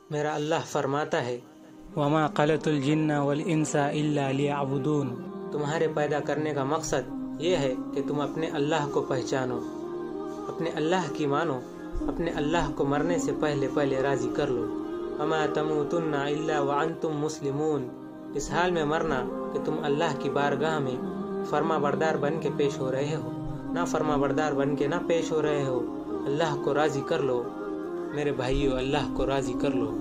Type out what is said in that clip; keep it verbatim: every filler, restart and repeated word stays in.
मेरा अल्लाह फरमाता है, वमा खलक़तुल जिन्ना वल इंसा इल्ला लियअबुदून। तुम्हारे पैदा करने का मकसद ये है कि तुम अपने अल्लाह को पहचानो, अपने अल्लाह की मानो, अपने अल्लाह को मरने से पहले पहले राज़ी कर लो। वमा तमूतुन्ना इल्ला व अंतुम मुस्लिमून, इस हाल में मरना कि तुम अल्लाह की बारगाह में फर्मा बरदार बन के पेश हो रहे हो, ना फर्मा बरदार बन के ना पेश हो रहे हो। अल्लाह को राज़ी कर लो मेरे भाइयों, अल्लाह को राज़ी कर लो।